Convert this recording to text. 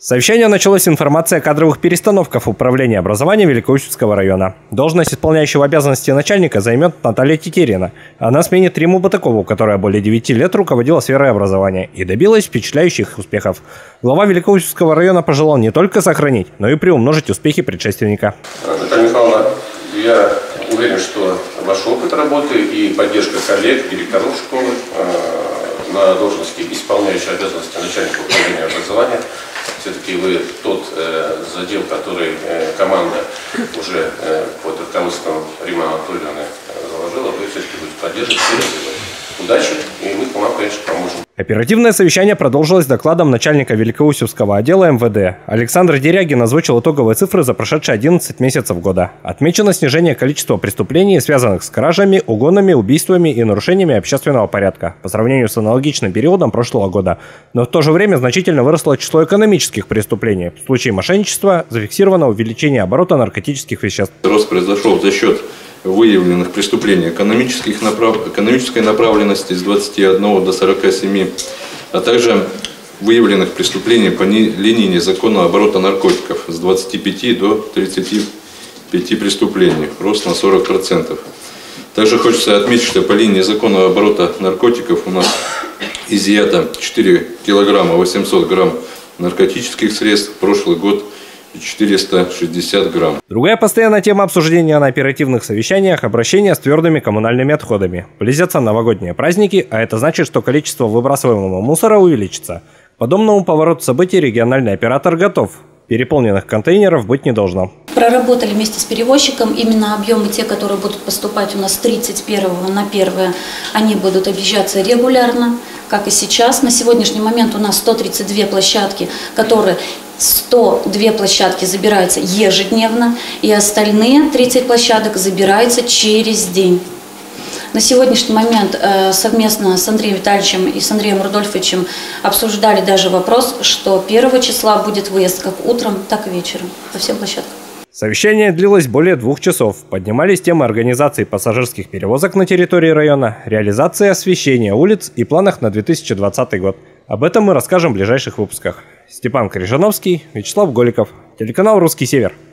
Совещание началось с информации о кадровых перестановках в управлении образования Великоустюгского района. Должность исполняющего обязанности начальника займет Наталья Тетерина. Она сменит Риму Батакову, которая более 9 лет руководила сферой образования и добилась впечатляющих успехов. Глава Великоустюгского района пожелал не только сохранить, но и приумножить успехи предшественника. Наталья Михайловна, я уверен, что ваш опыт работы и поддержка коллег, директоров школы на должности исполняющей обязанности начальника управления образования, все-таки вы тот задел, который команда уже под руководством Римы Анатольевны заложила, вы все-таки будете поддерживать и развивать. Удачи, и мы вам, конечно, поможем. Оперативное совещание продолжилось докладом начальника Великоустюгского отдела МВД. Александр Дерягин озвучил итоговые цифры за прошедшие 11 месяцев года. Отмечено снижение количества преступлений, связанных с кражами, угонами, убийствами и нарушениями общественного порядка по сравнению с аналогичным периодом прошлого года. Но в то же время значительно выросло число экономических преступлений. В случае мошенничества зафиксировано увеличение оборота наркотических веществ. Рост произошел за счет выявленных преступлений экономической направленности с 21 до 47, а также выявленных преступлений по линии незаконного оборота наркотиков с 25 до 35 преступлений, рост на 40%. Также хочется отметить, что по линии незаконного оборота наркотиков у нас изъято 4 килограмма 800 грамм наркотических средств, в прошлый год 460 грамм. Другая постоянная тема обсуждения на оперативных совещаниях – обращение с твердыми коммунальными отходами. Близятся новогодние праздники, а это значит, что количество выбрасываемого мусора увеличится. К подобному повороту событий региональный оператор готов. Переполненных контейнеров быть не должно. Проработали вместе с перевозчиком. Именно объемы, те, которые будут поступать у нас с 31 на 1, они будут объезжаться регулярно, как и сейчас. На сегодняшний момент у нас 132 площадки, которые 102 площадки забираются ежедневно, и остальные 30 площадок забираются через день. На сегодняшний момент совместно с Андреем Витальевичем и с Андреем Рудольфовичем обсуждали даже вопрос, что 1 числа будет выезд как утром, так и вечером по всем площадкам. Совещание длилось более 2 часов. Поднимались темы организации пассажирских перевозок на территории района, реализации освещения улиц и планах на 2020 год. Об этом мы расскажем в ближайших выпусках. Степан Крижановский, Вячеслав Голиков, телеканал «Русский Север».